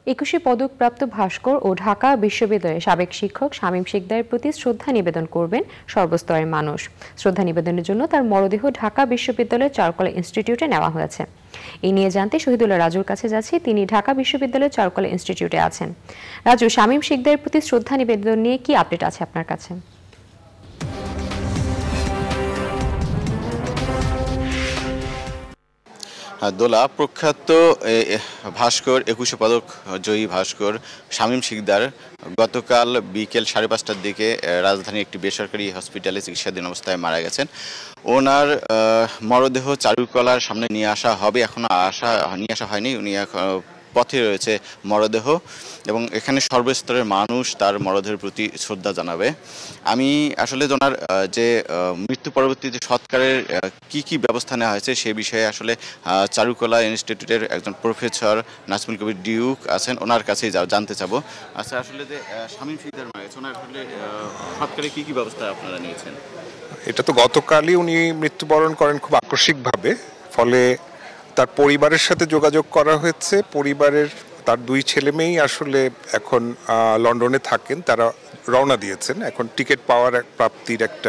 21শে পদকপ্রাপ্ত ভাস্কর ও ঢাকা বিশ্ববিদ্যালয়ের সাবেক শিক্ষক শামীম শিকদারের প্রতি শ্রদ্ধা নিবেদন করবেন সর্বস্তরের মানুষ। শ্রদ্ধা নিবেদনের জন্য তার মরদেহ ঢাকা বিশ্ববিদ্যালয়ের চারুকলা ইনস্টিটিউটে নেওয়া হয়েছে। এই নিয়ে জানতে শহীদুল্লাহ রাজুর কাছে যাচ্ছি, তিনি ঢাকা বিশ্ববিদ্যালয়ের চারুকলা ইনস্টিটিউটে আছেন। রাজু, শামীম শিকদারের প্রতি শ্রদ্ধা নিবেদন নিয়ে কি আপডেট আছে আপনার কাছে? দোলা, প্রখ্যাত ভাস্কর 21শে পদক জয়ী ভাস্কর শামীম শিকদার গতকাল বিকেল 5:30টার দিকে রাজধানীর একটি বেসরকারি হসপিটালে চিকিৎসাধীন অবস্থায় মারা গেছেন। ওনার মরদেহ চারুকলার সামনে নিয়ে আসা হবে, এখনো নিয়ে আসা হয়নি। উনি পথে রয়েছে মরদেহ, এবং এখানে সর্বস্তরের মানুষ তার মরদেহের প্রতি শ্রদ্ধা জানাবে। আমি আসলে ওনার যে মৃত্যু পরবর্তী যে সৎকারের কি ব্যবস্থা নেওয়া হয়েছে সে বিষয়ে আসলে চারুকলা ইনস্টিটিউটের একজন প্রফেসর নাজমুল কবির ডিউক আছেন, ওনার কাছেই জানতে চাবো। আচ্ছা, আসলে যে শামীম শিকদার মারা গেছে, ওনার আসলে সৎকারে কি ব্যবস্থা আপনারা নিয়েছেন? এটা তো গতকালই উনি মৃত্যুবরণ করেন খুব আকস্মিকভাবে, ফলে তার পরিবারের সাথে যোগাযোগ করা হয়েছে। পরিবারের তার 2 ছেলে মেয়েই আসলে এখন লন্ডনে থাকেন, তারা রওনা দিয়েছেন। এখন টিকিট প্রাপ্তির একটা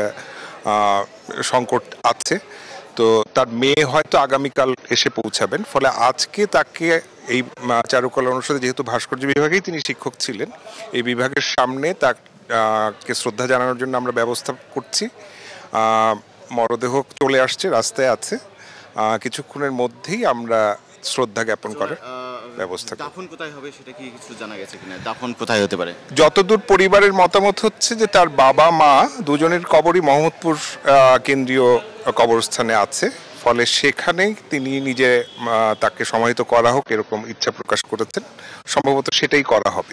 সংকট আছে, তো তার মেয়ে হয়তো আগামীকাল এসে পৌঁছাবেন। ফলে আজকে তাকে এই চারুকলা অনুষদে, যেহেতু ভাস্কর্য বিভাগেই তিনি শিক্ষক ছিলেন, এই বিভাগের সামনে তাকে শ্রদ্ধা জানানোর জন্য আমরা ব্যবস্থা করছি। মরদেহ চলে আসছে, রাস্তায় আছে। কিছুক্ষণের মধ্যেই আমরা শ্রদ্ধা জ্ঞাপন করার ব্যবস্থা করব। দাফন কোথায় হবে সেটা কি কিছু জানা গেছে কিনা? দাফন কোথায় হতে পারে? যতদূর পরিবারের মতামত হচ্ছে যে তার বাবা মা দুজনের কবরই মোহাম্মদপুর কেন্দ্রীয় কবরস্থানে আছে, ফলে সেখানেই তিনি নিজে তাকে সমাহিত করা হোক এরকম ইচ্ছা প্রকাশ করেছেন। সম্ভবত সেটাই করা হবে।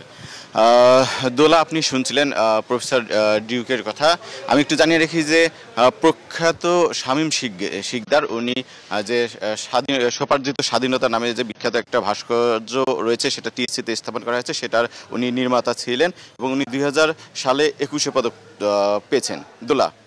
দোলা, আপনি শুনছিলেন প্রফেসর ডিউকের কথা। আমি একটু জানিয়ে রাখি যে প্রখ্যাত শামীম শিকদার, উনি যে স্বোপার্জিত স্বাধীনতা নামে যে বিখ্যাত একটা ভাস্কর্য রয়েছে, সেটা টিএসসিতে স্থাপন করা হয়েছে, সেটার উনি নির্মাতা ছিলেন, এবং উনি 2000 সালে 21শে পদক পেয়েছেন। দোলা।